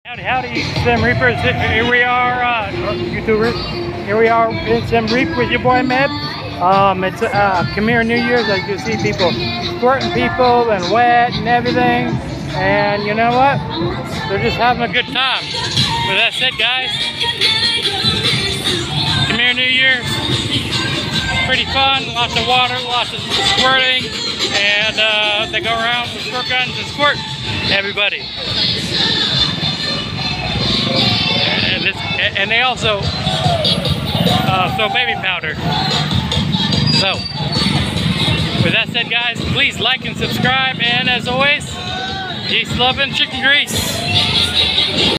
Howdy, howdy, Sim Reapers. Here we are, YouTubers. Here we are in Sim Reap with your boy Meb. It's Kmer New Year's. As you see, people squirting people and wet and everything. And you know what? They're just having a good time. With that said, guys, Kmer New Year's. Pretty fun. Lots of water, lots of squirting, and they go around with squirt guns and squirt everybody. And they also throw baby powder. So, with that said, guys, please like and subscribe. And as always, peace, love, and chicken grease.